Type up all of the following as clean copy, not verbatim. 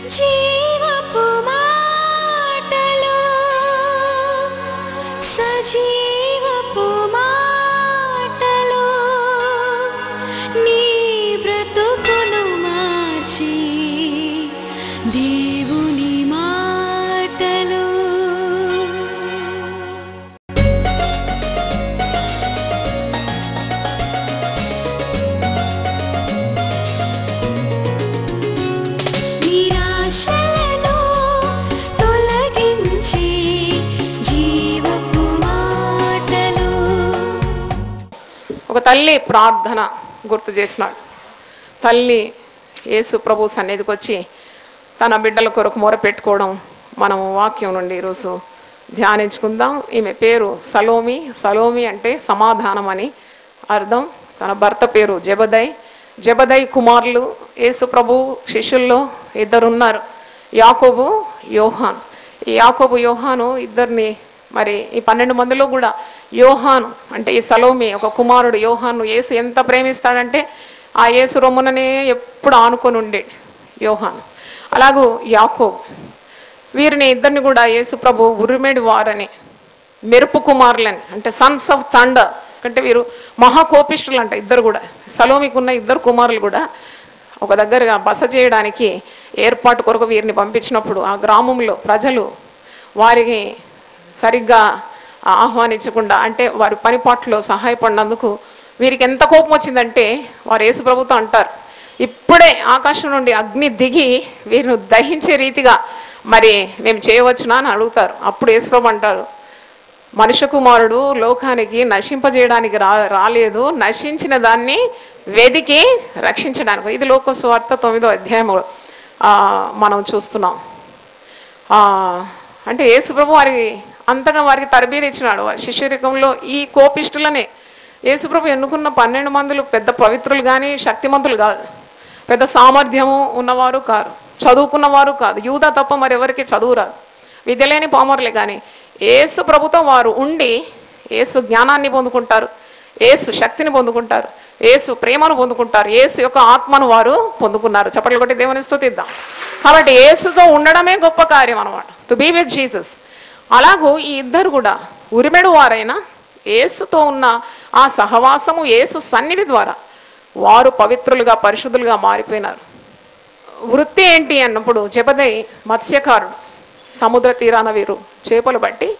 జీవపు మాటలు సజీవపు మాటలు నీ బ్రతుకును మార్చి దేవుని మాటలు. ఒక తల్లి ప్రార్థన గుర్తు చేసినాడు. తల్లి యేసు ప్రభు సన్నిధికి వచ్చి తన బిడ్డల కొరకు మొరపెట్టుకోవడం మనం వాక్యం నుండి ఈరోజు ధ్యానించుకుందాం. ఈమె పేరు సలోమి. సలోమి అంటే సమాధానం అని అర్థం. తన భర్త పేరు జెబదై కుమారులు యేసు ప్రభు శిష్యుల్లో ఇద్దరున్నారు, యాకోబు యోహాన్. ఈ యాకోబు యోహాను ఇద్దరిని మరి ఈ 12 మందిలో కూడా యోహాను అంటే ఈ సలోమి ఒక కుమారుడు యోహాను యేసు ఎంత ప్రేమిస్తాడంటే ఆ యేసు రొమ్ముననే ఎప్పుడు ఆనుకొని ఉండేది యోహాను. అలాగూ యాకోబు. వీరిని ఇద్దరిని కూడా యేసు ప్రభు ఉరిమేడి వారని, మెరుపు కుమారులని అంటే సన్స్ ఆఫ్ థండర్ అంటే వీరు మహాకోపిష్ఠులు అంట. ఇద్దరు కూడా సలోమికి ఉన్న ఇద్దరు కుమారులు కూడా ఒక దగ్గరగా బస చేయడానికి ఏర్పాటు కొరకు వీరిని పంపించినప్పుడు ఆ గ్రామంలో ప్రజలు వారికి సరిగ్గా ఆహ్వానించకుండా అంటే వారి పనిపాట్లో సహాయపడినందుకు వీరికి ఎంత కోపం వచ్చిందంటే వారు యేసు ప్రభుతో అంటారు, ఇప్పుడే ఆకాశం నుండి అగ్ని దిగి వీరిని దహించే రీతిగా మరి మేము చేయవచ్చునా అని అడుగుతారు. అప్పుడు యేసు ప్రభు అంటారు, మనుష్య కుమారుడు లోకానికి నశింపజేయడానికి రాలేదు, నశించిన దాన్ని వెదికి రక్షించడానికి. ఇది లోక సువార్త 9వ అధ్యాయం మనం చూస్తున్నాం. అంటే యేసు ప్రభు అంతగా వారికి తరబీదు ఇచ్చినాడు. వారి శిష్యరికంలో ఈ కోపిష్ఠులనే యేసుప్రభు ఎన్నుకున్న 12 మందులు పెద్ద పవిత్రులు కానీ శక్తిమంతులు కాదు, పెద్ద సామర్థ్యము ఉన్నవారు కాదు, చదువుకున్నవారు కాదు. యూదా తప్ప మరి ఎవరికి చదువు రాదు, విద్య లేని పామరులే. కానీ యేసు ప్రభుతో వారు ఉండి యేసు జ్ఞానాన్ని పొందుకుంటారు, యేసు శక్తిని పొందుకుంటారు, యేసు ప్రేమను పొందుకుంటారు, యేసు యొక్క ఆత్మను వారు పొందుకున్నారు. చప్పట్లు కొట్టి దేవుని స్తుతిద్దాం. కాబట్టి యేసుతో ఉండడమే గొప్ప కార్యం అన్నమాట, టు బీ విత్ జీసస్. అలాగూ ఈ ఇద్దరు కూడా ఉరిమెడు వారైనా యేసుతో ఉన్న ఆ సహవాసము యేసు సన్నిధి ద్వారా వారు పవిత్రులుగా పరిశుద్ధులుగా మారిపోయినారు. వృత్తి ఏంటి అన్నప్పుడు జెబదై మత్స్యకారుడు. సముద్ర తీరాన వీరు చేపలు బట్టి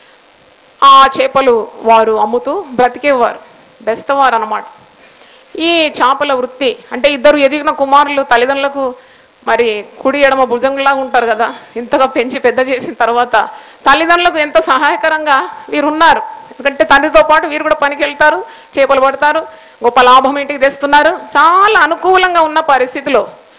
ఆ చేపలు వారు అమ్ముతూ బ్రతికేవారు, బెస్తవారు అన్నమాట. ఈ చేపల వృత్తి అంటే ఇద్దరు ఎదిగిన కుమారులు తల్లిదండ్రులకు మరి కుడి ఎడమ భుజంలాగా ఉంటారు కదా, ఇంతగా పెంచి పెద్ద చేసిన తర్వాత తల్లిదండ్రులకు ఎంత సహాయకరంగా వీరు ఉన్నారు. ఎందుకంటే తండ్రితో పాటు వీరు కూడా పనికి వెళ్తారు, చేపలు పడతారు, గొప్ప లాభం ఇంటికి తెస్తున్నారు. చాలా అనుకూలంగా ఉన్న పరిస్థితిలో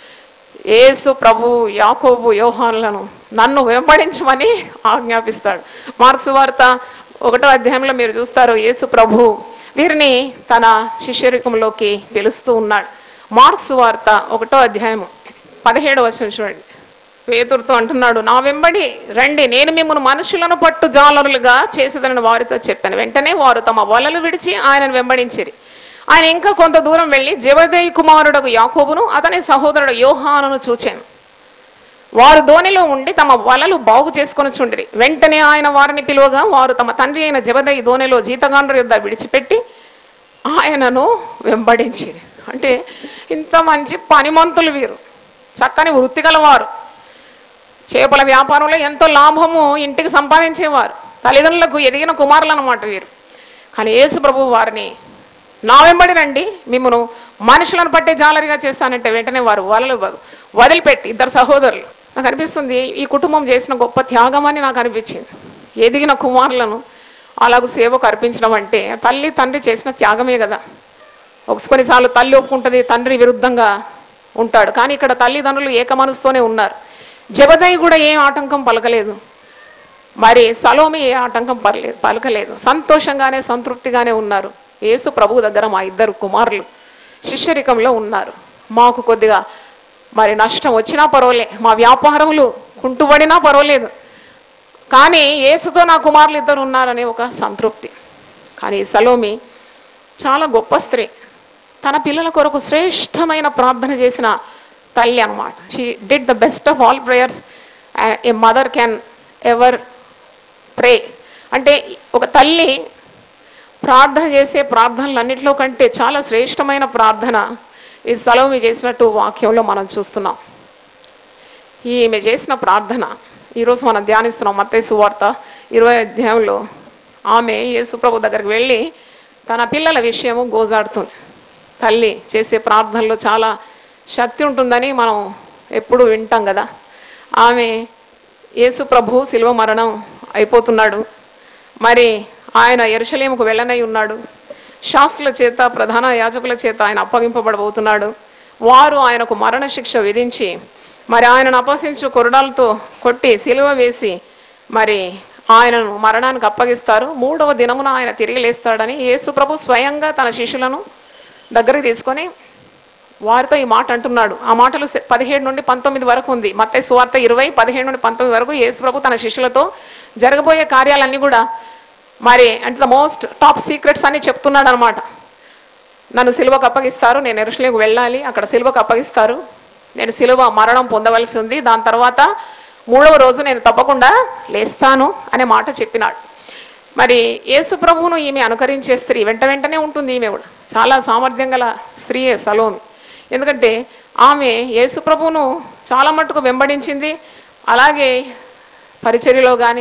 యేసు ప్రభు యాకోబు యోహానులను నన్ను వెంబడించమని ఆజ్ఞాపిస్తాడు. మార్క్సు వార్త 1వ అధ్యాయంలో మీరు చూస్తారు, యేసు ప్రభు వీరిని తన శిష్యరికంలోకి పిలుస్తూ ఉన్నాడు. మార్క్సు వార్త 1వ అధ్యాయం 17వ వచనం చూడండి. పేతురుతో అంటున్నాడు, నా వెంబడి రండి, నేను మిమ్మల్ని మనుషులను పట్టు జాలరులుగా చేసేదని వారితో చెప్పాను. వెంటనే వారు తమ వలలు విడిచి ఆయనను వెంబడించిరి. ఆయన ఇంకా కొంత దూరం వెళ్ళి జెబెదయి కుమారుడు యాకోబును అతని సహోదరుడు యోహానును చూచాను. వారు దోణిలో ఉండి తమ వలలు బాగు చేసుకొని చుండిరి. వెంటనే ఆయన వారిని పిలువగా వారు తమ తండ్రి అయిన జెబెదయి దోణిలో జీతగాండ్రు యొద్ద విడిచిపెట్టి ఆయనను వెంబడించిరి. అంటే ఇంత మంచి పనిమంతులు వీరు, చక్కని వృత్తి గలవారు, చేపల వ్యాపారంలో ఎంతో లాభము ఇంటికి సంపాదించేవారు, తల్లిదండ్రులకు ఎదిగిన కుమారులు అన్నమాట వీరు. కానీ యేసు ప్రభు వారిని నా వెంబడి రండి, మిమ్మను మనుషులను పట్టే జాలరిగా చేస్తానంటే వెంటనే వారు వలలు వదిలిపెట్టి ఇద్దరు సహోదరులు. నాకు అనిపిస్తుంది ఈ కుటుంబం చేసిన గొప్ప త్యాగం అని నాకు అనిపించింది. ఎదిగిన కుమారులను అలాగూ సేవకు అర్పించడం అంటే తల్లి తండ్రి చేసిన త్యాగమే కదా. కొన్నిసార్లు తల్లి ఒప్పుకుంటుంది, తండ్రి విరుద్ధంగా ఉంటాడు. కానీ ఇక్కడ తల్లిదండ్రులు ఏక మనసుతోనే ఉన్నారు. జెబెదయి కూడా ఏం ఆటంకం పలకలేదు, మరి సలోమి ఏ ఆటంకం పలకలేదు. సంతోషంగానే సంతృప్తిగానే ఉన్నారు. యేసు ప్రభు దగ్గర మా ఇద్దరు కుమారులు శిష్యరికంలో ఉన్నారు. మాకు కొద్దిగా మరి నష్టం వచ్చినా పర్వాలే, మా వ్యాపారములు కుంటుబడినా పర్వాలేదు, కానీ యేసుతో నా కుమారులు ఇద్దరు ఉన్నారనే ఒక సంతృప్తి. కానీ సలోమి చాలా గొప్ప స్త్రీ. తన పిల్లల కొరకు శ్రేష్టమైన ప్రార్థన చేసిన తల్లి అనమాట. She did the best of all prayers a mother can ever pray. అంటే ఒక తల్లి ప్రార్థన చేసే ప్రార్థనలన్నింటిలో కంటే చాలా శ్రేష్టమైన ప్రార్థన ఈ సలోమి చేసినట్టు వాక్యంలో మనం చూస్తున్నాం. ఈమె చేసిన ప్రార్థన ఈరోజు మనం ధ్యానిస్తున్నాం. మత్తయి సువార్త 20వ అధ్యాయంలో ఆమె యేసుప్రభు దగ్గరికి వెళ్ళి తన పిల్లల విషయము గోజాడుతుంది. తల్లి చేసే ప్రార్థనలో చాలా శక్తి ఉంటుందని మనం ఎప్పుడు వింటాం కదా. ఆమె యేసుప్రభు శిలువ మరణం అయిపోతున్నాడు, మరి ఆయన యెరూషలేముకు వెళ్ళనై ఉన్నాడు, శాస్త్రుల చేత ప్రధాన యాజకుల చేత ఆయన అప్పగింపబడబోతున్నాడు. వారు ఆయనకు మరణశిక్ష విధించి మరి ఆయనను అపహసించు కొరడాలతో కొట్టి సిలువ వేసి మరి ఆయనను మరణానికి అప్పగిస్తారు. 3వ దినమున ఆయన తిరిగి లేస్తాడని యేసుప్రభు స్వయంగా తన శిష్యులను దగ్గరికి తీసుకొని వారితో ఈ మాట అంటున్నాడు. ఆ మాటలు 17 నుండి 19 వరకు ఉంది. మత్తయి సువార్త 20 17 నుండి 19 వరకు యేసుప్రభు తన శిష్యులతో జరగబోయే కార్యాలన్నీ కూడా మరి అంటే ద మోస్ట్ టాప్ సీక్రెట్స్ అని చెప్తున్నాడు అనమాట. నన్ను సిలువకు అప్పగిస్తారు, నేను యెరూషలేముకు వెళ్ళాలి, అక్కడ సిలువకు అప్పగిస్తారు, నేను సిలువ మరణం పొందవలసి ఉంది, దాని తర్వాత 3వ రోజు నేను తప్పకుండా లేస్తాను అనే మాట చెప్పినాడు. మరి యేసుప్రభువును ఈమె అనుకరించే స్త్రీ వెంటనే ఉంటుంది. ఈమె కూడా చాలా సామర్థ్యం గల స్త్రీయే సలోమి. ఎందుకంటే ఆమె యేసుప్రభువును చాలా మట్టుకు వెంబడించింది. అలాగే పరిచర్యలో కానీ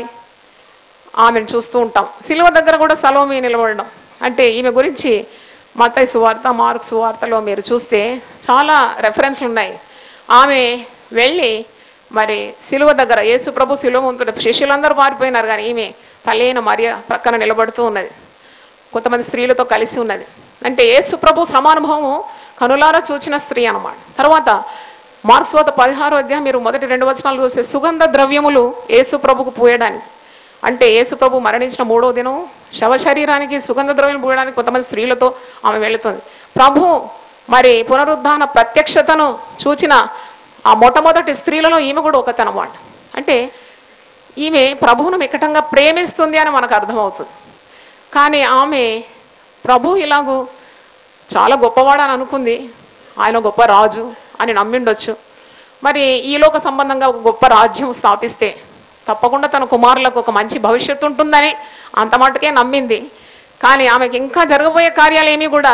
ఆమెను చూస్తూ ఉంటాం. సిలువ దగ్గర కూడా సలోమి నిలబడడం అంటే ఈమె గురించి మత్తయి సువార్త మార్కు సువార్తలో మీరు చూస్తే చాలా రెఫరెన్స్లు ఉన్నాయి. ఆమె వెళ్ళి మరి సిలువ దగ్గర యేసుప్రభు సిలువ ఉంటుంది, శిష్యులందరూ పారిపోయినారు, కానీ ఈమె తల్లైన మరియ ప్రక్కన నిలబడుతూ ఉన్నది, కొంతమంది స్త్రీలతో కలిసి ఉన్నది. అంటే యేసుప్రభు శ్రమానుభవము కనులారా చూచిన స్త్రీ అన్నమాట. తర్వాత మార్కు సువార్త 16వ అధ్యాయం మీరు మొదటి 2 వచనాలు చూస్తే సుగంధ ద్రవ్యములు యేసుప్రభుకు పూయడానికి, అంటే యేసుప్రభు మరణించిన 3వ దినం శవ శరీరానికి సుగంధ ద్రవ్యం పూయడానికి కొంతమంది స్త్రీలతో ఆమె వెళుతుంది. ప్రభు మరి పునరుద్ధాన ప్రత్యక్షతను చూచిన ఆ మొట్టమొదటి స్త్రీలలో ఈమె కూడా ఒకతనమాట. అంటే ఈమె ప్రభువును మికటంగా ప్రేమిస్తుంది అని మనకు అర్థమవుతుంది. కానీ ఆమె ప్రభు ఇలాగూ చాలా గొప్పవాడని అనుకుంది, ఆయన గొప్ప రాజు అని నమ్మిండొచ్చు. మరి ఈలోక సంబంధంగా ఒక గొప్ప రాజ్యం స్థాపిస్తే తప్పకుండా తన కుమారులకు ఒక మంచి భవిష్యత్తు ఉంటుందని అంత మటుకే నమ్మింది. కానీ ఆమెకి ఇంకా జరగబోయే కార్యాలు ఏమీ కూడా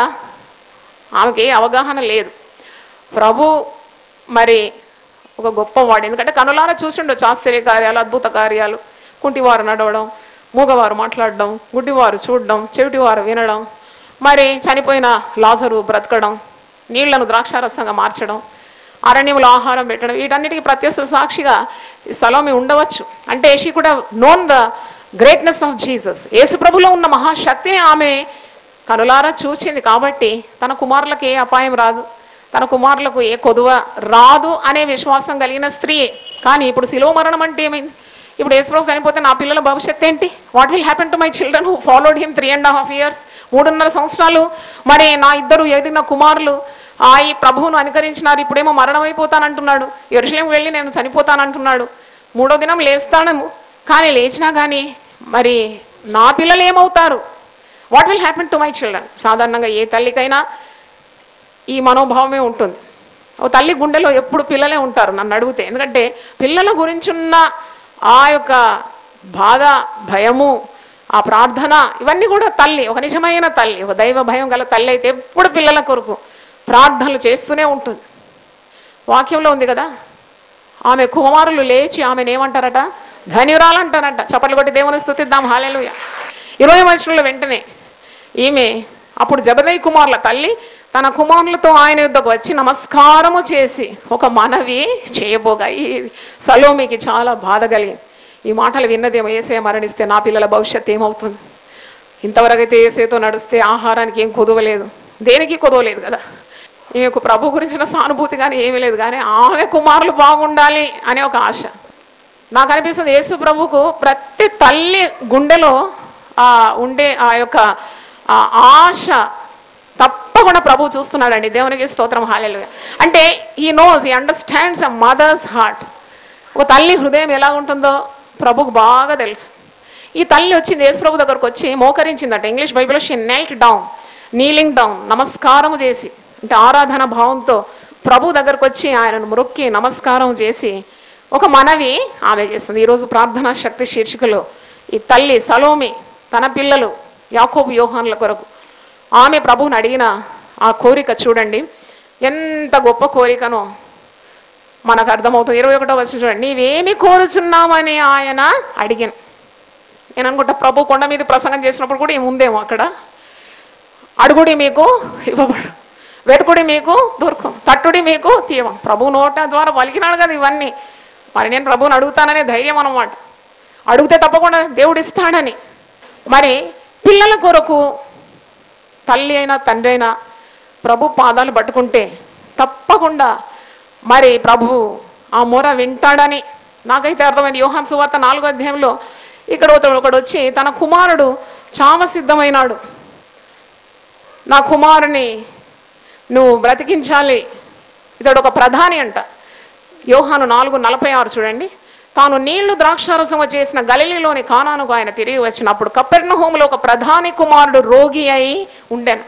ఆమెకి అవగాహన లేదు. ప్రభు మరి ఒక గొప్పవాడు, ఎందుకంటే కనులారా చూసిండొచ్చు ఆశ్చర్య కార్యాలు, అద్భుత కార్యాలు, కుంటివారు నడవడం, మూగవారు మాట్లాడడం, గుడ్డివారు చూడడం, చెవిటివారు వినడం, మరి చనిపోయిన లాజరు బ్రతకడం, నీళ్లను ద్రాక్షారసంగా మార్చడం, అరణ్యంలో ఆహారం పెట్టడం, వీటన్నిటికీ ప్రత్యక్ష సాక్షిగా సలోమి ఉండవచ్చు. అంటే షీ కూడా known the greatness of Jesus. యేసుప్రభులో ఉన్న మహాశక్తిని ఆమె కనులారా చూచింది. కాబట్టి తన కుమారులకు ఏ అపాయం రాదు, తన కుమారులకు ఏ కొదువ రాదు అనే విశ్వాసం కలిగిన స్త్రీ. కానీ ఇప్పుడు శిలువ మరణం అంటే ఏమైంది? ఇప్పుడు యేసుప్రభు చనిపోతే నా పిల్లల భవిష్యత్తు ఏంటి? What will happen to my children who followed him 3.5 years, 3.5 సంవత్సరాలు మరి నా ఇద్దరు ఎదిగిన కుమారులు ఈ ప్రభువును అనుకరించినారు, ఇప్పుడేమో మరణం అయిపోతానంటున్నాడు, యెరూషలేము వెళ్ళి నేను చనిపోతానంటున్నాడు, 3వ దినం లేస్తాను, కానీ లేచినా కానీ మరి నా పిల్లలు ఏమవుతారు? What will happen to my children? సాధారణంగా ఏ తల్లికైనా ఈ మనోభావమే ఉంటుంది. ఓ తల్లి గుండెలో ఎప్పుడు పిల్లలే ఉంటారు నన్ను అడిగితే. ఎందుకంటే పిల్లల గురించున్న ఆ యొక్క బాధ, భయము, ఆ ప్రార్థన, ఇవన్నీ కూడా తల్లి, ఒక నిజమైన తల్లి, ఒక దైవ భయం గల తల్లి అయితే ఎప్పుడు పిల్లల కొరకు ప్రార్థనలు చేస్తూనే ఉంటుంది. వాక్యంలో ఉంది కదా, ఆమె కుమారులు లేచి ఆమెను ఏమంటారట? ధన్యురాలంటారట. చప్పట్లు కొట్టి దేవుని స్తుతిద్దాం, హల్లెలూయా. 20వ వచనంలో వెంటనే ఈమె అప్పుడు జెబెదయి కుమారుల తల్లి తన కుమారులతో ఆయన యుద్ధకు వచ్చి నమస్కారము చేసి ఒక మనవి చేయబోగా ఈ సలోమికి చాలా బాధ కలిగింది. ఈ మాటలు విన్నదేమో, యేసయ్య మరణిస్తే నా పిల్లల భవిష్యత్తు ఏమవుతుంది? ఇంతవరకు అయితే యేసయ్యతో నడిస్తే ఆహారానికి ఏం కొదవలేదు, దేనికి కొదవలేదు కదా. ఈమెకు ప్రభు గురించిన సానుభూతి కానీ ఏమీ లేదు, కానీ ఆమె కుమారులు బాగుండాలి అనే ఒక ఆశ. నాకు అనిపిస్తుంది యేసు ప్రభుకు ప్రతి తల్లి గుండెలో ఉండే ఆ యొక్క ఆశ తప్పకుండా ప్రభు చూస్తున్నాడండి. దేవునికి స్తోత్రం, హల్లెలూయా. అంటే he knows, he understands a mother's heart. ఒక తల్లి హృదయం ఎలా ఉంటుందో ప్రభుకు బాగా తెలుసు. ఈ తల్లి వచ్చింది యేసు ప్రభు దగ్గరకు వచ్చి మోకరించిందట. ఇంగ్లీష్ బైబిల్లో she knelt down, kneeling down, నమస్కారము చేసి, అంటే ఆరాధన భావంతో ప్రభు దగ్గరకు వచ్చి ఆయనను మొక్కి నమస్కారం చేసి ఒక మనవి ఆమె చేస్తుంది. ఈరోజు ప్రార్థనా శక్తి శీర్షికలో ఈ తల్లి సలోమి తన పిల్లలు యాకోబు యోహానుల కొరకు ఆమె ప్రభువుని అడిగిన ఆ కోరిక చూడండి, ఎంత గొప్ప కోరికనో మనకు అర్థమవుతుంది. 21వ వచనం చూడండి, నీవేమి కోరుచున్నామని ఆయన అడిగాను. నేను అనుకుంటా ప్రభు కొండ మీద ప్రసంగం చేసినప్పుడు కూడా ఏముందేమో అక్కడ, అడుగుడి మీకు ఇవ్వబడు, వెతుకుడి మీకు దొరకం, తట్టుడి మీకు తీయం. ప్రభు నోట ద్వారా పలికినాడు కదా ఇవన్నీ. మరి నేను ప్రభువుని అడుగుతాననే ధైర్యం అన్నమాట, అడిగితే తప్పకుండా దేవుడు ఇస్తాడని. మరి పిల్లల కొరకు తల్లి అయినా తండ్రి అయినా ప్రభు పాదాలు పట్టుకుంటే తప్పకుండా మరి ప్రభు ఆ మొర వింటాడని నాకైతే అర్థమైంది. యోహాను సువార్త 4వ అధ్యాయంలో ఒకడు వచ్చి తన కుమారుడు చావ సిద్ధమైనాడు, నా కుమారుని నువ్వు బ్రతికించాలి. ఇతడు ఒక ప్రధాని అంట. యోహాను 4:46 చూడండి, తాను నీళ్లు ద్రాక్షారసము చేసిన గలిలీలోని కానానుకు ఆయన తిరిగి వచ్చినప్పుడు కపెర్నహూములో ఒక ప్రధాని కుమారుడు రోగి అయి ఉండెను.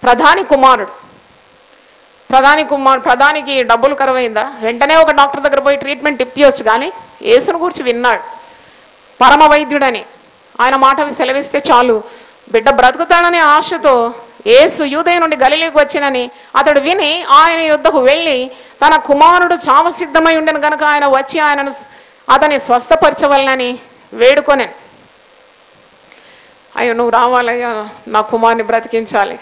ప్రధానికి డబ్బులు కరువైందా? వెంటనే ఒక డాక్టర్ దగ్గర పోయి ట్రీట్మెంట్ ఇప్పించవచ్చు, కానీ యేసును గురించి విన్నాడు. పరమ వైద్యుడని ఆయన మాట సెలవిస్తే చాలు బిడ్డ బ్రతుకుతాడనే ఆశతో యేసు యూదయ నుండి గలిలీకి వచ్చినని అతడు విని ఆయన యుద్ధకు వెళ్ళి తన కుమారుడు చావ సిద్ధమై ఉండెను కనుక ఆయన వచ్చి అతన్ని స్వస్థపరచవలనని వేడుకొనెను. అయ్యో నువ్వు రావాలయ్యా, నా కుమారుని బ్రతికించాలి,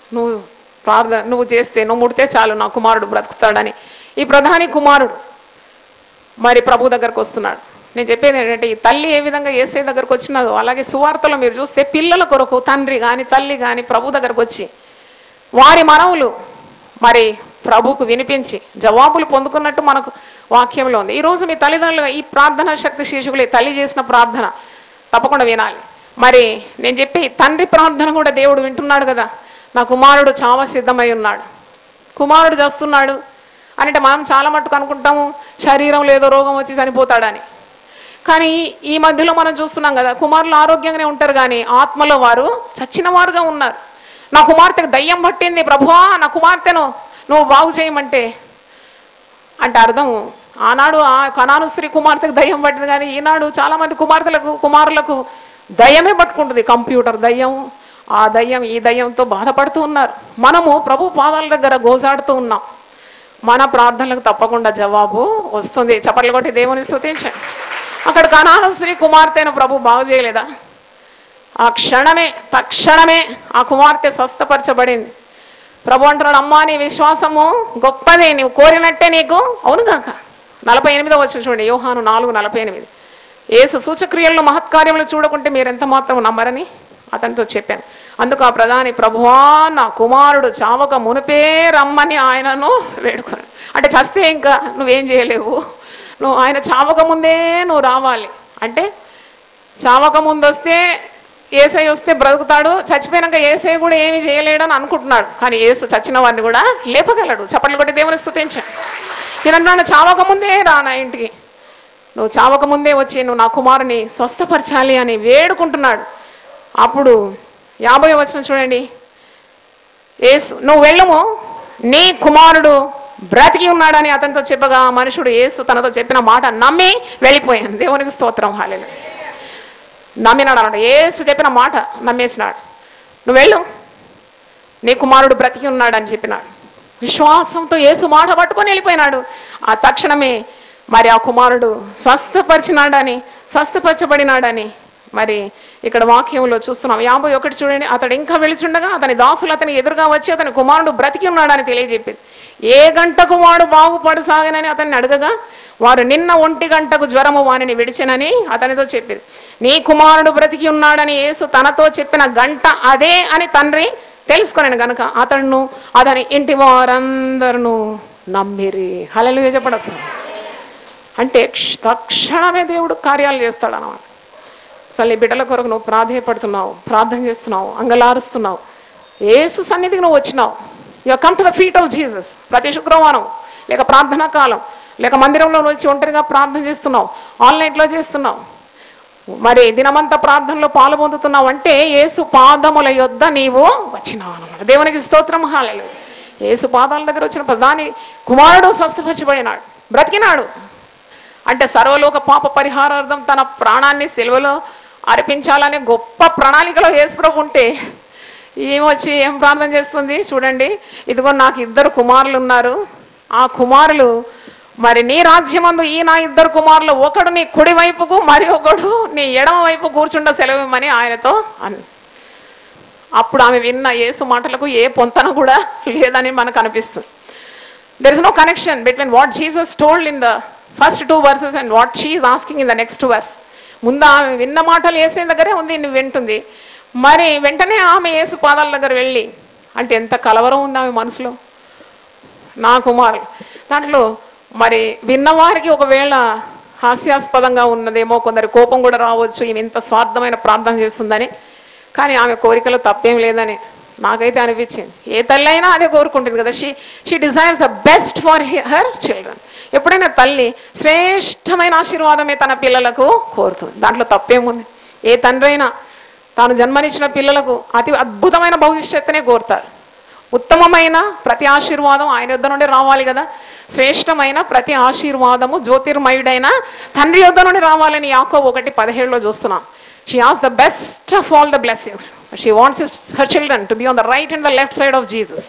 నువ్వు చేస్తే, నువ్వు ముడితే చాలు నా కుమారుడు బ్రతుకుతాడని ఈ ప్రధాని కుమారుడు మరి ప్రభు దగ్గరకు వస్తున్నాడు. నేను చెప్పేది ఏంటంటే, ఈ తల్లి ఏ విధంగా యేసయ్య దగ్గరకు వచ్చినదో అలాగే సువార్తలో మీరు చూస్తే పిల్లల కొరకు తండ్రి కానీ తల్లి కానీ ప్రభు దగ్గరకు వచ్చి వారి మనవులు మరి ప్రభుకు వినిపించి జవాబులు పొందుకున్నట్టు మనకు వాక్యంలో ఉంది. ఈరోజు మీ తల్లిదండ్రులుగా ఈ ప్రార్థనా శక్తి శీర్షికలు తల్లి చేసిన ప్రార్థన తప్పకుండా వినాలి. మరి నేను చెప్పి తండ్రి ప్రార్థన కూడా దేవుడు వింటున్నాడు కదా. నా కుమారుడు చావ సిద్ధమై ఉన్నాడు, కుమారుడు చేస్తున్నాడు అంటే మనం చాలా మట్టుకు అనుకుంటాము శరీరంలో ఏదో రోగం వచ్చి చనిపోతాడని. కానీ ఈ మధ్యలో మనం చూస్తున్నాం కదా, కుమారులు ఆరోగ్యంగానే ఉంటారు కానీ ఆత్మలో వారు చచ్చిన వారుగా ఉన్నారు. నా కుమార్తెకు దయ్యం పట్టింది ప్రభువా, నా కుమార్తెను నువ్వు బాగు చేయమంటే అంటే అర్థం ఆనాడు ఆ కనాను స్త్రీ కుమార్తెకు దయ్యం పట్టింది, కానీ ఈనాడు చాలామంది కుమారులకు దయ్యమే పట్టుకుంటుంది. కంప్యూటర్ దయ్యం, ఆ దయ్యం ఈ దయ్యంతో బాధపడుతూ ఉన్నారు. మనము ప్రభు పాదాల దగ్గర గోజాడుతూ ఉన్నాం. మన ప్రార్థనలకు తప్పకుండా జవాబు వస్తుంది. చప్పట్లు కొట్టి దేవుని స్తుతించండి. అక్కడ కనాను స్త్రీ కుమార్తెను ప్రభు బాగు చేయలేదా? ఆ తక్షణమే ఆ కుమార్తె స్వస్థపరచబడింది. ప్రభు అంటున్నాడు, అమ్మా నీ విశ్వాసము గొప్పదే, నీవు కోరినట్టే నీకు అవునుగాక. 48వ వచనం చూడండి, యోహాను 4:48. యేసు సూచక్రియల్లో మహత్కార్యములు చూడకుంటే మీరు ఎంత మాత్రం నమ్మరని అతనితో చెప్పాను. అందుకు ఆ ప్రధాని, ప్రభువా నా కుమారుడు చావక మునిపే రమ్మని ఆయనను వేడుకున్నాడు. అంటే చస్తే ఇంకా నువ్వేం చేయలేవు, నువ్వు ఆయన చావక ముందే నువ్వు రావాలి. అంటే చావక ముందు వస్తే యేసయ్య వస్తే బ్రతుకుతాడు, చచ్చిపోయినాక యేసయ్య కూడా ఏమీ చేయలేడని అనుకుంటున్నాడు. కానీ యేసు చచ్చిన వాడిని కూడా లేపగలడు. చప్పట్లు కొట్టి దేవుని స్తుతించండి. ఈయన చావక ముందే రా నా ఇంటికి, నువ్వు చావక ముందే వచ్చి నువ్వు నా కుమారుని స్వస్థపరచాలి అని వేడుకుంటున్నాడు. అప్పుడు 50వ వచనం చూడండి, యేసు నువ్వు వెళ్ళము, నీ కుమారుడు బ్రతికి ఉన్నాడని అతనితో చెప్పగా మనుషుడు యేసు తనతో చెప్పిన మాట నమ్మి వెళ్ళిపోయాను. దేవునికి స్తోత్రం, హల్లెలూయా. నమ్మినాడు అన్నాడు. యేసు చెప్పిన మాట నమ్మేసినాడు. నువ్వు వెళ్ళు, నీ కుమారుడు బ్రతికి ఉన్నాడు అని చెప్పినాడు. విశ్వాసంతో యేసు మాట పట్టుకొని వెళ్ళిపోయినాడు. ఆ తక్షణమే మరి ఆ కుమారుడు స్వస్థపరచబడినాడని మరి ఇక్కడ వాక్యంలో చూస్తున్నాం. 51 చూడండి, అతడు ఇంకా వెళుచుండగా అతని దాసులు అతని ఎదురుగా వచ్చి అతని కుమారుడు బ్రతికి ఉన్నాడని తెలియజెప్పింది. ఏ గంటకు వాడు బాగుపడసాగనని అతన్ని అడగగా వారు నిన్న 1 గంటకు జ్వరము వానిని విడిచెనని అతనితో చెప్పింది. నీ కుమారుడు బ్రతికి ఉన్నాడని యేసు తనతో చెప్పిన గంట అదే అని తండ్రి తెలుసుకొనెను గనుక అతని ఇంటి వారందరూ నమ్మిరి. హల్లెలూయా చెప్పండి ఒకసారి. అంటే తక్షణమే దేవుడు కార్యాలు చేస్తాడు అన్నమాట. అసలు నీ బిడ్డల కొరకు నువ్వు ప్రాధేయపడుతున్నావు, ప్రార్థన చేస్తున్నావు, అంగలారుస్తున్నావు, యేసు సన్నిధికి నువ్వు వచ్చినావు. You come to the feet of Jesus. ప్రతి శుక్రవారం లేక ప్రార్థనా కాలం లేక మందిరంలో వచ్చి ఒంటరిగా ప్రార్థన చేస్తున్నావు, ఆన్లైన్లో చేస్తున్నావు, మరి దినమంతా ప్రార్థనలో పాలు పొందుతున్నావు అంటే యేసు పాదముల యొద్ద నీవు వచ్చినావు అన్నమాట. దేవునికి స్తోత్రం, హల్లెలూయా. యేసు పాదాల దగ్గర వచ్చిన ప్రధాని కుమారుడు స్వస్థపరచబడినాడు, బ్రతికినాడు. అంటే సర్వలోక పాప పరిహారార్థం తన ప్రాణాన్ని సిలువలో అర్పించాలనే గొప్ప ప్రణాళికలో యేసుప్రభు ఉంటే ఏమొచ్చి ఏం ప్రార్థన చేస్తుంది చూడండి, ఇదిగో నాకు 2 కుమారులు ఉన్నారు, ఆ కుమారులు మరి నీ రాజ్యమందు ఈ నా 2 కుమారులు ఒకడు నీ కుడి వైపుకు మరి ఒకడు నీ ఎడమ వైపు కూర్చుండ సెలవిమ్మని ఆయనతో అని. అప్పుడు ఆమె విన్న యేసు మాటలకు ఏ పొంతన కూడా లేదని మనకు అనిపిస్తుంది. There is no connection between what Jesus told in the first 2 verses and what she is asking in the next verse. ముందు ఆమె విన్న మాటలు యేసు దగ్గరే ఉంది, నువ్వు వింటుంది. మరి వెంటనే ఆమె యేసు పాదాల దగ్గర వెళ్ళి, అంటే ఎంత కలవరం ఉంది ఆమె మనసులో. నా కుమారులు దాంట్లో మరి విన్నవారికి ఒకవేళ హాస్యాస్పదంగా ఉన్నదేమో, కొందరి కోపం కూడా రావచ్చు, ఈమె ఇంత స్వార్థమైన ప్రార్థన చేస్తుందని. కానీ ఆమె కోరికలో తప్పేం లేదని నాకైతే అనిపించింది. ఏ తల్లి అయినా అదే కోరుకుంటుంది కదా, she desires the best for her children. ఎప్పుడైనా తల్లి శ్రేష్టమైన ఆశీర్వాదమే తన పిల్లలకు కోరుతుంది, దాంట్లో తప్పేముంది. ఏ తండ్రి అయినా తాను జన్మనిచ్చిన పిల్లలకు అతి అద్భుతమైన భవిష్యత్తునే కోరుతారు. ఉత్తమమైన ప్రతి ఆశీర్వాదం ఆయన యొద్ద నుండి రావాలి కదా. శ్రేష్టమైన ప్రతి ఆశీర్వాదము జ్యోతిర్మయుడైన తండ్రి యొద్ద నుండి రావాలని యాకోబు 1:17 చూస్తున్నాం. She asks the best of all the blessings, but she wants her children to be on the right and the left side of Jesus.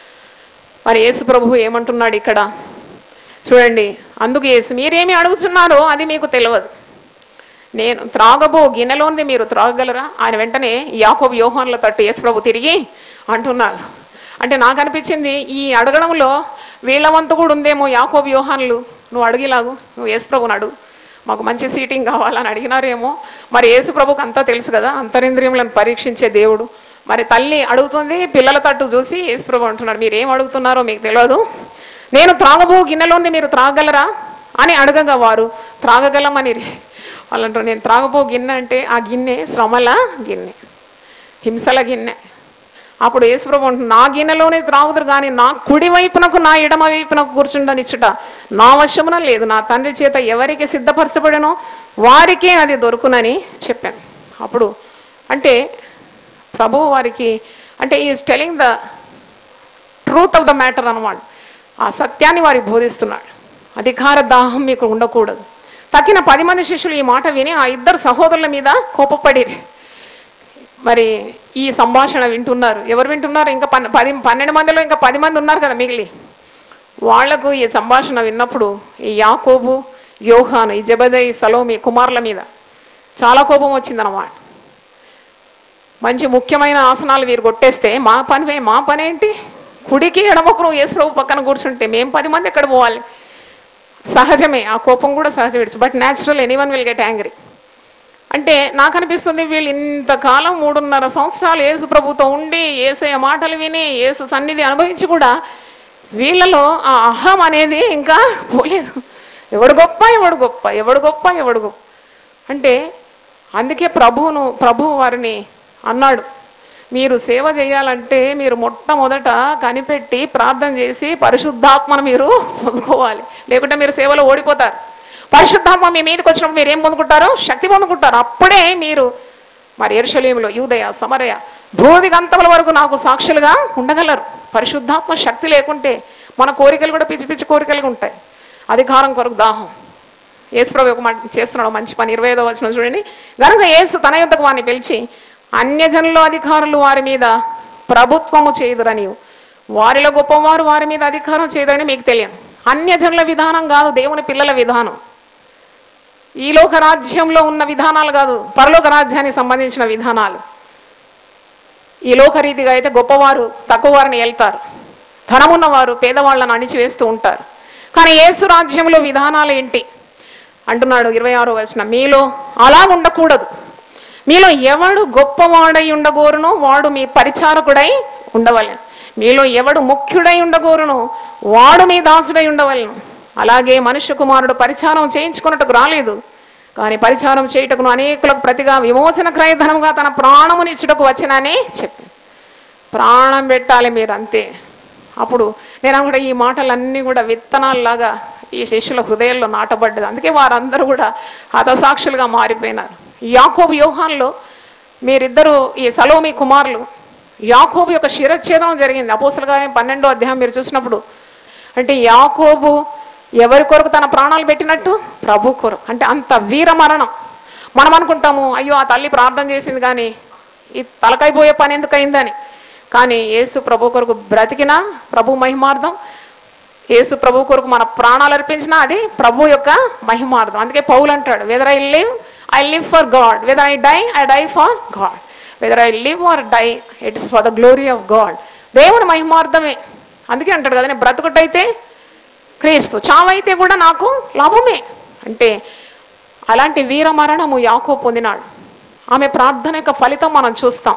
మరి యేసు ప్రభువు ఏమంటున్నాడు ఇక్కడ చూడండి, అందుకు యేసు మీరేమి అడుగుతున్నారో అది మీకు తెలియదు, నేను త్రాగబో గిన్నెలోంది మీరు త్రాగగలరా? ఆయన వెంటనే యాకోబు యోహానుల తట్టు యేసు ప్రభు తిరిగి అంటున్నాడు. అంటే నాకు అనిపించింది ఈ అడగడంలో వీళ్ళ వంతు కూడా ఉందేమో. యాకోబు యోహానులు నువ్వు అడిగిలాగు, నువ్వు యేసు ప్రభుని అడుగు, మాకు మంచి సీటింగ్ కావాలని అడిగినారేమో. మరి యేసు ప్రభుకు అంతా తెలుసు కదా, అంతరింద్రియములను పరీక్షించే దేవుడు. మరి తల్లి అడుగుతుంది, పిల్లల తట్టు చూసి యేసు ప్రభు అంటున్నాడు మీరేం అడుగుతున్నారో మీకు తెలియదు, నేను త్రాగబో గిన్నెలోంది మీరు త్రాగగలరా అని అడగగా వారు త్రాగగలమని వాళ్ళు అంటారు. నేను త్రాగబో గిన్నె అంటే ఆ గిన్నె శ్రమల గిన్నె, హింసల గిన్నె. అప్పుడు యేసుప్రభు అంటున్నాడు నా గిన్నెలోనే త్రాగుదురు కానీ నా కుడి వైపునకు నా ఎడమ వైపునకు కూర్చుండనిచ్చుట నా వశమున లేదు, నా తండ్రి చేత ఎవరికి సిద్ధపరచబడనో వారికే అది దొరుకునని చెప్పాను. అప్పుడు అంటే ప్రభువు వారికి అంటే is telling the truth of the matter అన్నమాట. ఆ సత్యాన్ని వారికి బోధిస్తున్నాడు. అధికార దాహం మీకు ఉండకూడదు. తక్కిన 10 మంది శిష్యులు ఈ మాట విని ఆ 2 సహోదరుల మీద కోపపడి మరి ఈ సంభాషణ వింటున్నారు. ఎవరు వింటున్నారు? ఇంకా 12 మందిలో ఇంకా 10 మంది ఉన్నారు కదా మిగిలి. వాళ్లకు ఈ సంభాషణ విన్నప్పుడు ఈ యాకోబు, యోహాను, ఈ జెబెదయి, సలోమి కుమారుల మీద చాలా కోపం వచ్చిందన్నమాట. మంచి ముఖ్యమైన ఆసనాలు వీరు కొట్టేస్తే మా పని ఏంటి? కుడికి ఎడమకు నువ్వు యేసు ప్రభు పక్కన కూర్చుంటే మేము 10 మంది ఎక్కడ పోవాలి? సహజమే, ఆ కోపం కూడా సహజమే. But natural, anyone will get angry. అంటే నాకు అనిపిస్తుంది వీళ్ళు ఇంతకాలం 3.5 సంవత్సరాలు యేసు ప్రభుతో ఉండి యేసయ్య మాటలు విని యేసు సన్నిధి అనుభవించి కూడా వీళ్ళలో ఆ అహం అనేది ఇంకా పోలేదు. ఎవడు గొప్ప అంటే అందుకే ప్రభువు వారిని అన్నాడు, మీరు సేవ చేయాలంటే మీరు మొట్టమొదట కనిపెట్టి ప్రార్థన చేసి పరిశుద్ధాత్మను మీరు పొందుకోవాలి, లేకుంటే మీరు సేవలో ఓడిపోతారు. పరిశుద్ధాత్మ మీ మీదకి వచ్చినప్పుడు మీరు ఏం పొందుకుంటారు? శక్తి పొందుకుంటారు. అప్పుడే మీరు మరి యెరూషలేములో, యూదయ, సమరయ, భూదిగంతముల వరకు నాకు సాక్షులుగా ఉండగలరు. పరిశుద్ధాత్మ శక్తి లేకుంటే మన కోరికలు కూడా పిచ్చి పిచ్చి కోరికలుగా ఉంటాయి. అధికారం కొరకు దాహం. యేసుప్రభు ఒక చేస్తున్నాడు మంచి పని. 25వ వచనం చూడండి. గనుక యేసు తన యొద్దకు వారిని పిలిచి అన్యజనుల అధికారులు వారి మీద ప్రభుత్వము చేయుదురని, వారిలో గొప్పవారు వారి మీద అధికారం చేయదని మీకు తెలియదు. అన్యజనుల విధానం కాదు, దేవుని పిల్లల విధానం. ఈ లోక రాజ్యంలో ఉన్న విధానాలు కాదు, పరలోక రాజ్యానికి సంబంధించిన విధానాలు. ఈ లోక రీతిగా అయితే గొప్పవారు తక్కువ వారిని వెళ్తారు, ధనమున్నవారు పేదవాళ్ళను అణిచివేస్తూ ఉంటారు. కానీ యేసు రాజ్యంలో విధానాలు ఏంటి అంటున్నాడు 26వ వచనం. మీలో అలా ఉండకూడదు. మీలో ఎవడు గొప్పవాడై ఉండగోరునో వాడు మీ పరిచారకుడై ఉండవలెను. మీలో ఎవడు ముఖ్యుడై ఉండగోరునో వాడు మీ దాసుడై ఉండవలెను. అలాగే మనుష్య కుమారుడు పరిచారం చేయించుకున్నట్టుకు రాలేదు, కానీ పరిచారం చేయుటకును అనేకులకు ప్రతిగా విమోచన క్రయధనముగా తన ప్రాణమునిచ్చుటకు వచ్చినని చెప్పి. ప్రాణం పెట్టాలి మీరు, అంతే. అప్పుడు నేను అనుకుంటా ఈ మాటలన్నీ కూడా విత్తనాల్లాగా ఈ శిష్యుల హృదయాల్లో నాటబడ్డది. అందుకే వారందరూ కూడా హతసాక్షులుగా మారిపోయినారు. యాకోబు యోహానులో మీరిద్దరూ ఈ సలోమి కుమారులు యాకోబు యొక్క శిరచ్ఛేదం జరిగింది. అపోస్తలుల కార్యం 12వ అధ్యాయం మీరు చూసినప్పుడు, అంటే యాకోబు ఎవరి కొరకు తన ప్రాణాలు పెట్టినట్టు? ప్రభు కొరకు. అంటే అంత వీర మరణం. మనం అనుకుంటాము, అయ్యో ఆ తల్లి ప్రార్థన చేసింది కానీ ఈ తలకైపోయే పని ఎందుకు అయిందని. కానీ యేసు ప్రభు కొరకు బ్రతికిన ప్రభు మహిమార్థం, యేసు ప్రభు కొరకు మన ప్రాణాలు అర్పించినా అది ప్రభు యొక్క మహిమార్థం. అందుకే పౌలు అంటాడు, whether I live for God, whether I die for God, whether I live or die it is for the glory of God. దేవుని మహిమార్థమే. అందుకే అంటాడు కదా, నేను బ్రతుకుటైతే క్రీస్తు, చావైతే కూడా నాకు లాభమే. అంటే అలాంటి వీర మరణము యాకోబు పొందినాడు. ఆమె ప్రార్థన యొక్క ఫలితం మనం చూస్తాం.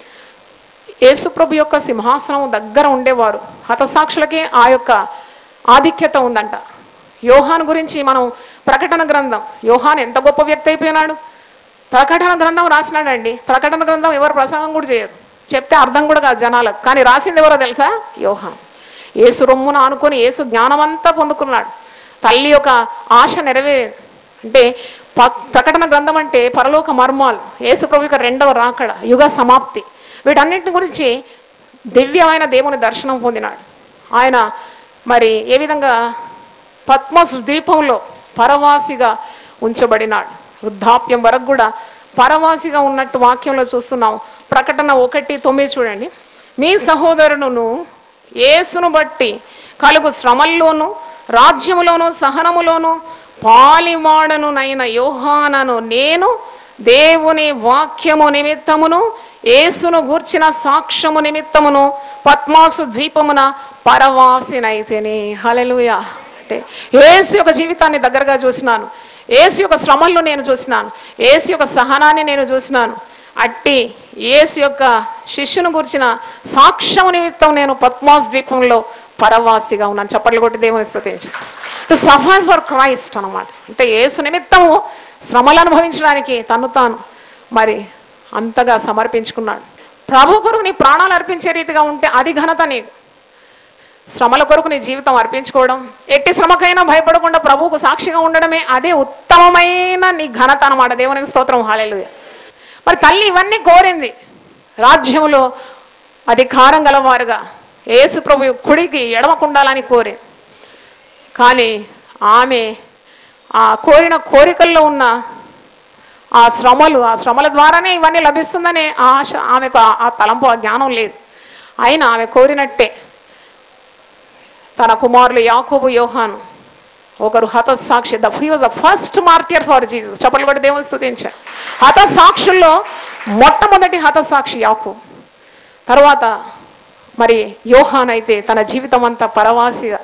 యేసుప్రభు యొక్క సింహాసనం దగ్గర ఉండేవారు. హతసాక్షులకే ఆ యొక్క ఆధిక్యత ఉందంట. యోహాను గురించి మనం ప్రకటన గ్రంథం, యోహాను ఎంత గొప్ప వ్యక్తి అయిపోయినాడు. ప్రకటన గ్రంథం రాసినాడండి. ప్రకటన గ్రంథం ఎవరు ప్రసంగం కూడా చేయరు, చెప్తే అర్థం కూడా కాదు జనాలకు. కానీ రాసింది ఎవరో తెలుసా? యోహాను. యేసు రొమ్మున ఆనుకొని యేసు జ్ఞానం అంతా పొందుకున్నాడు. తల్లి యొక్క ఆశ నెరవేరింది. అంటే ప్రకటన గ్రంథం అంటే పరలోక మర్మాలు, యేసు ప్రభు యొక్క రెండవ రాకడ, యుగ సమాప్తి, వీటన్నిటిని గురించి దివ్యమైన దేవుని దర్శనం పొందినాడు. ఆయన మరి ఏ విధంగా పద్మస్ ద్వీపంలో పరవాసిగా ఉంచబడినాడు. వృద్ధాప్యం వరకు కూడా పరవాసిగా ఉన్నట్టు వాక్యంలో చూస్తున్నాం. ప్రకటన 1:9 చూడండి. మీ సహోదరులను యేసును బట్టి కలుగు శ్రమల్లోనూ రాజ్యములోను సహనములోను పాలివాడనునైన యోహానను నేను దేవుని వాక్యము నిమిత్తమును యేసును గూర్చిన సాక్ష్యము నిమిత్తమును పద్మాసు ద్వీపమున పరవాసినైతేనే. హల్లెలూయా. అంటే యేసు యొక్క జీవితాన్ని దగ్గరగా చూసినాను, యేసు యొక్క శ్రమలను నేను చూసినాను, యేసు యొక్క సహనాన్ని నేను చూసినాను. అట్టి యేసు యొక్క శిష్యును గురించిన సాక్ష్యము నిమిత్తం నేను పద్మాస్ ద్వీపంలో పరవాసిగా ఉన్నాను. చప్పట్లు కొట్టి దేవుని స్తుతించు. టు సఫర్ ఫర్ క్రైస్ట్ అన్నమాట. అంటే యేసు నిమిత్తము శ్రమలు అనుభవించడానికి తను తాను మరి అంతగా సమర్పించుకున్నాడు. ప్రభు కొరకు నీ ప్రాణాలు అర్పించే రీతిగా ఉంటే అది ఘనత నీకు. శ్రమల కొరకు నీ జీవితం అర్పించుకోవడం, ఎట్టి శ్రమకైనా భయపడకుండా ప్రభువుకు సాక్షిగా ఉండడమే అదే ఉత్తమమైన నీ ఘనత అన్నమాట. దేవునికి స్తోత్రం. హల్లెలూయా. మరి తల్లి ఇవన్నీ కోరింది. రాజ్యములో అధికారం గలవారుగా యేసు ప్రభు కుడికి ఎడమకుండాలని కోరింది. కానీ ఆమె ఆ కోరిన కోరికల్లో ఉన్న ఆ శ్రమల ద్వారానే ఇవన్నీ లభిస్తుందనే ఆశ ఆమెకు, ఆ తలంపు, ఆ జ్ఞానం లేదు. అయినా ఆమె కోరినట్టే తన కుమారులు యాకోబు యోహాను, ఒకరు హతసాక్షి, he was the first martyr for Jesus. చప్పట్లు కొట్టి దేవుని స్తుతించారు. హతసాక్షుల్లో మొట్టమొదటి హతసాక్షి యాకోబు. తర్వాత మరి యోహాన్ అయితే తన జీవితం అంతా పరవాసిగా,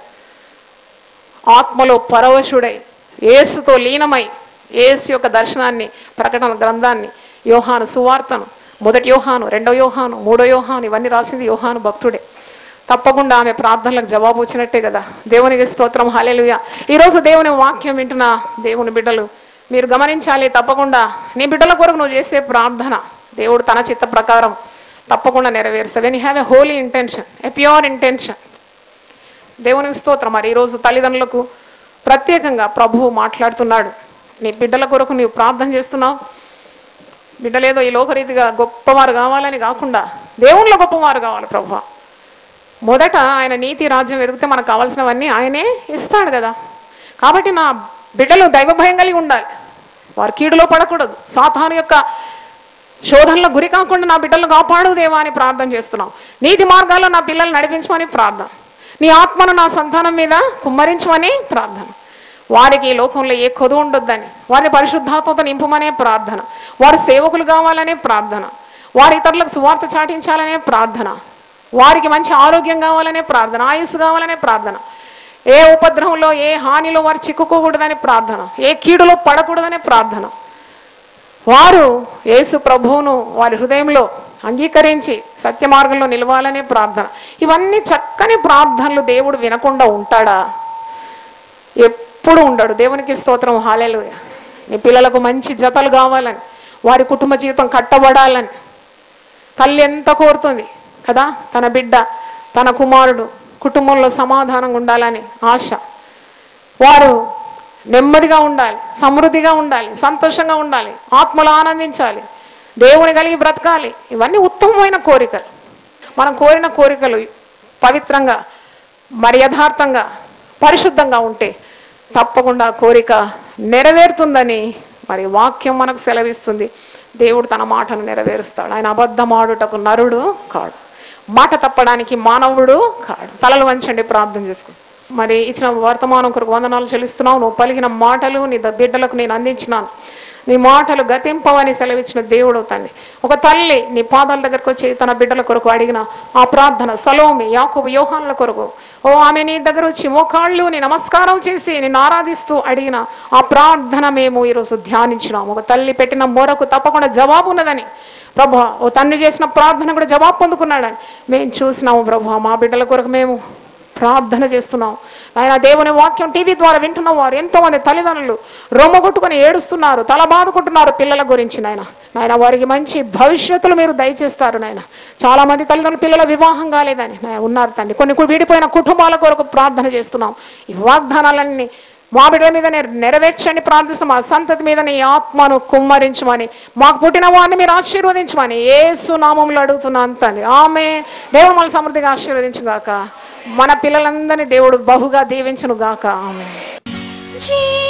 ఆత్మలో పరవశుడై, యేసుతో లీనమై, యేసు యొక్క దర్శనాన్ని, ప్రకటన గ్రంథాన్ని, యోహాను సువార్తను, 1 యోహాను, 2 యోహాను, 3 యోహాను, ఇవన్నీ రాసింది యోహాను భక్తుడే. తప్పకుండా ఆమె ప్రార్థనలకు జవాబు వచ్చినట్టే కదా. దేవునికి స్తోత్రం. హల్లెలూయా. ఈరోజు దేవుని వాక్యం వింటున్న దేవుని బిడ్డలు మీరు గమనించాలి. తప్పకుండా నీ బిడ్డల కొరకు నువ్వు చేసే ప్రార్థన దేవుడు తన చిత్త ప్రకారం తప్పకుండా నెరవేరుస్తాడు. When you have a holy intention, a pure intention. దేవునికి స్తోత్రం. మరి ఈరోజు తల్లిదండ్రులకు ప్రత్యేకంగా ప్రభువు మాట్లాడుతున్నాడు. నీ బిడ్డల కొరకు నీవు ప్రార్థన చేస్తున్నావు. బిడ్డలేదో ఈ లోకరీతిగా గొప్పవారు కావాలని కాకుండా దేవుళ్ళ గొప్పవారు కావాలి. ప్రభువా, మొదట ఆయన నీతి రాజ్యం వెతికితే మనకు కావాల్సినవన్నీ ఆయనే ఇస్తాడు కదా. కాబట్టి నా బిడ్డలు దైవ భయం కలిగి ఉండాలి. వారు కీడులో పడకూడదు. సాతాను యొక్క శోధనలో గురి కాకుండా నా బిడ్డలను కాపాడు దేవా అని ప్రార్థన చేస్తున్నాం. నీతి మార్గాల్లో నా పిల్లలు నడిపించమని ప్రార్థన. నీ ఆత్మను నా సంతానం మీద కుమ్మరించమని ప్రార్థన. వారికి ఈ లోకంలో ఏ కొదువు ఉండొద్దని, వారిని పరిశుద్ధాత్మతో నింపుమనే ప్రార్థన. వారు సేవకులు కావాలనే ప్రార్థన. వారి ఇతరులకు సువార్త చాటించాలనే ప్రార్థన. వారికి మంచి ఆరోగ్యం కావాలనే ప్రార్థన, ఆయుస్సు కావాలనే ప్రార్థన. ఏ ఉపద్రవంలో, ఏ హానిలో వారు చిక్కుకోకూడదని ప్రార్థన. ఏ కీడులో పడకూడదనే ప్రార్థన. వారు యేసు ప్రభువును వారి హృదయంలో అంగీకరించి సత్య మార్గంలో నిలవాలనే ప్రార్థన. ఇవన్నీ చక్కని ప్రార్థనలు దేవుడు వినకుండా ఉంటాడా? ఎప్పుడు ఉండడు. దేవునికి స్తోత్రం. హల్లెలూయా. నీ పిల్లలకు మంచి జతలు కావాలని, వారి కుటుంబ జీవితం కట్టబడాలని తల్లి ఎంత కోరుతుంది కదా. తన బిడ్డ, తన కుమారుడు కుటుంబంలో సమాధానంగా ఉండాలని ఆశ. వారు నెమ్మదిగా ఉండాలి, సమృద్ధిగా ఉండాలి, సంతోషంగా ఉండాలి, ఆత్మలో ఆనందించాలి, దేవుని కలిగి బ్రతకాలి. ఇవన్నీ ఉత్తమమైన కోరికలు. మనం కోరిన కోరికలు పవిత్రంగా మరి యథార్థంగా పరిశుద్ధంగా ఉంటే తప్పకుండా కోరిక నెరవేరుతుందని మరి వాక్యం మనకు సెలవిస్తుంది. దేవుడు తన మాటను నెరవేరుస్తాడు. ఆయన అబద్ధమాడుటకు నరుడు కాడు, మాట తప్పడానికి మానవుడు కాడు. తలలు వంచండి, ప్రార్థన చేసుకుంటాం. మరి ఇచ్చిన వర్తమానం కొరకు వందనాలు చెల్లిస్తున్నావు. నువ్వు పలికిన మాటలు నీ బిడ్డలకు నేను అందించినాను. నీ మాటలు గతింపవని సెలవిచ్చిన దేవుడు తండ్రి. ఒక తల్లి నీ పాదాల దగ్గరకు వచ్చి తన బిడ్డల కొరకు అడిగిన ఆ ప్రార్థన, సలోమి, యాకోబు, యోహానుల కొరకు ఆమె నీ దగ్గర వచ్చి మోకాళ్ళు నీ నమస్కారం చేసి నిన్ను ఆరాధిస్తూ అడిగిన ఆ ప్రార్థన మేము ఈరోజు ధ్యానించినాము. ఒక తల్లి పెట్టిన మొరకు తప్పకుండా జవాబు ఉన్నదని ప్రభు, ఓ తండ్రి చేసిన ప్రార్థన కూడా జవాబు పొందుకున్నాడని మేము చూసినాము ప్రభు. మా బిడ్డల కొరకు మేము ప్రార్థన చేస్తున్నాం. ఆయన దేవుని వాక్యం టీవీ ద్వారా వింటున్న వారు ఎంతోమంది తల్లిదండ్రులు రొమ్మగొట్టుకొని ఏడుస్తున్నారు, తల బాదుకుంటున్నారు పిల్లల గురించి. నాయన వారికి మంచి భవిష్యత్తులు మీరు దయచేస్తారు నాయన. చాలామంది తల్లిదండ్రులు పిల్లల వివాహం కాలేదని ఉన్నారు తండ్రి. కొన్ని విడిపోయిన కుటుంబాల కొరకు ప్రార్థన చేస్తున్నాం. ఈ వాగ్దానాలన్నీ మా బిడ్డ మీద నెరవేర్చండి ప్రార్థిస్తున్నాం. మా సంతతి మీద నీ ఆత్మను కుమ్మరించమని, మాకు పుట్టిన వారిని మీరు ఆశీర్వదించమని యేసు నామములో అడుగుతున్నాను తండ్రి. ఆమె దేవుడు మళ్ళీ సమృద్ధిగా ఆశీర్వదించుగాక. మన పిల్లలందరినీ దేవుడు బహుగా దీవించును గాక. ఆమేన్.